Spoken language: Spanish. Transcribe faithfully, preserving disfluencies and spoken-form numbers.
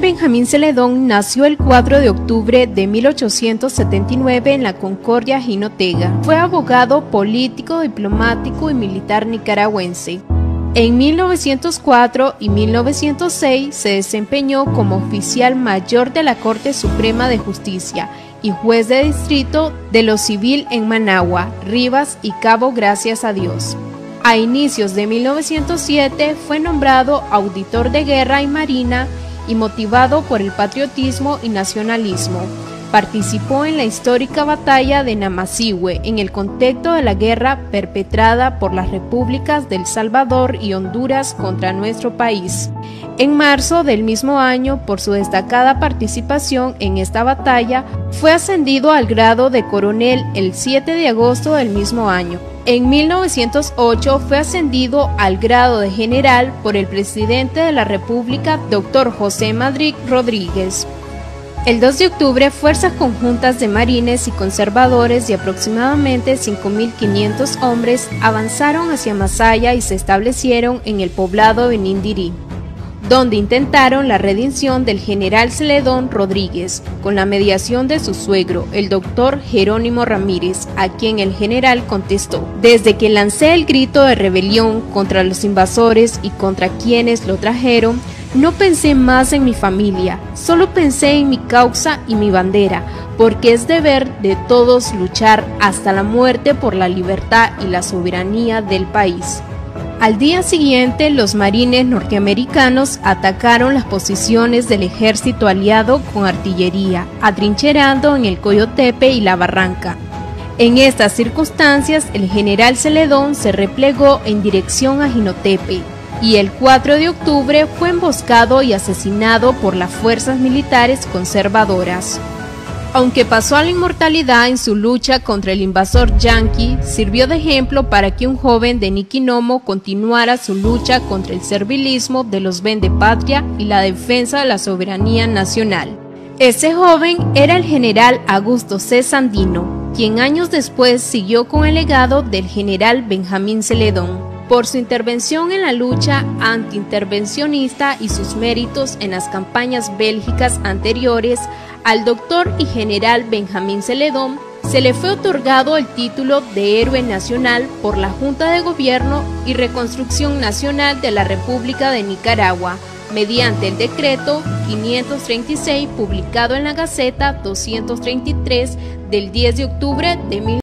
Benjamín Celedón nació el cuatro de octubre de mil ochocientos setenta y nueve en la Concordia, Jinotega. Fue abogado, político, diplomático y militar nicaragüense. En mil novecientos cuatro y mil novecientos seis se desempeñó como oficial mayor de la Corte Suprema de Justicia y juez de distrito de lo civil en Managua, Rivas y Cabo Gracias a Dios. A inicios de mil novecientos siete fue nombrado auditor de guerra y marina y motivado por el patriotismo y nacionalismo. Participó en la histórica batalla de Namasihue en el contexto de la guerra perpetrada por las repúblicas de El Salvador y Honduras contra nuestro país. En marzo del mismo año, por su destacada participación en esta batalla, fue ascendido al grado de coronel el siete de agosto del mismo año. En mil novecientos ocho fue ascendido al grado de general por el presidente de la República, doctor José Madrid Rodríguez. El dos de octubre, fuerzas conjuntas de marines y conservadores de aproximadamente cinco mil quinientos hombres avanzaron hacia Masaya y se establecieron en el poblado Benindirí, donde intentaron la redención del general Celedón Rodríguez, con la mediación de su suegro, el doctor Jerónimo Ramírez, a quien el general contestó: "Desde que lancé el grito de rebelión contra los invasores y contra quienes lo trajeron, no pensé más en mi familia, solo pensé en mi causa y mi bandera, porque es deber de todos luchar hasta la muerte por la libertad y la soberanía del país". Al día siguiente, los marines norteamericanos atacaron las posiciones del ejército aliado con artillería, atrincherando en el Coyotepe y la Barranca. En estas circunstancias, el general Celedón se replegó en dirección a Jinotepe, y el cuatro de octubre fue emboscado y asesinado por las fuerzas militares conservadoras. Aunque pasó a la inmortalidad en su lucha contra el invasor yanqui, sirvió de ejemplo para que un joven de Niquinomo continuara su lucha contra el servilismo de los vendepatria y la defensa de la soberanía nacional. Ese joven era el general Augusto C. Sandino, quien años después siguió con el legado del general Benjamín Celedón. Por su intervención en la lucha antiintervencionista y sus méritos en las campañas bélgicas anteriores, al doctor y general Benjamín Celedón se le fue otorgado el título de Héroe Nacional por la Junta de Gobierno y Reconstrucción Nacional de la República de Nicaragua, mediante el decreto quinientos treinta y seis publicado en la Gaceta doscientos treinta y tres del diez de octubre de mil novecientos